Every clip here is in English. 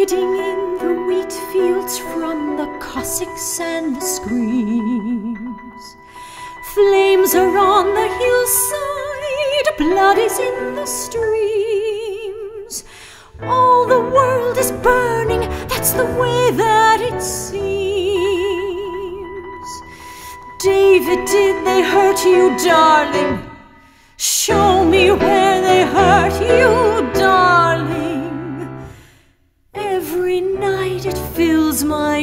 hiding in the wheat fields from the Cossacks and the screams. Flames are on the hillside, blood is in the streams. All the world is burning, that's the way that it seems. David, did they hurt you, darling? Show me where they hurt you, darling. Every night it fills my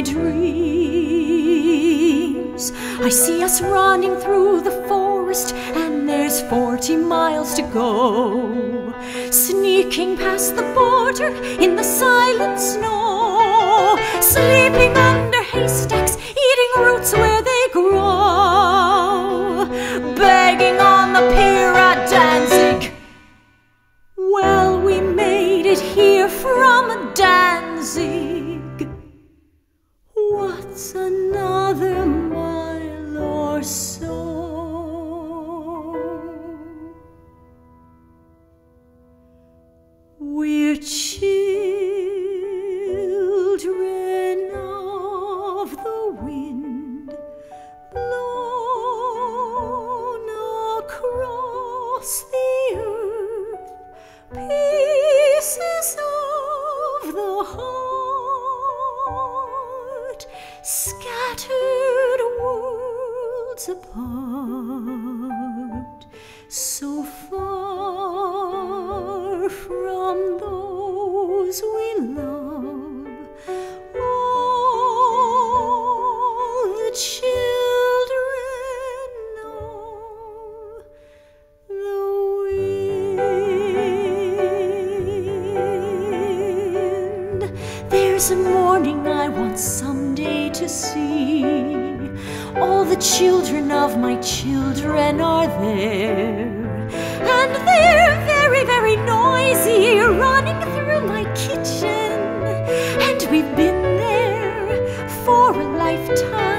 dreams. I see us running through the forest, and there's 40 miles to go. Sneaking past the border in the silent snow. Sleeping under haystacks, eating roots where they grow. Begging on the pier at Danzig. Well, we made it here from Danzig. What's another mile or so? We're children of the wind, blown across the earth, pieces of the heart, scattered worlds apart, so far from those we love. All the children of the wind. There's a morning I want someday to see. All the children of my children are there, and they're very, very noisy, running through my kitchen. And we've been there for a lifetime.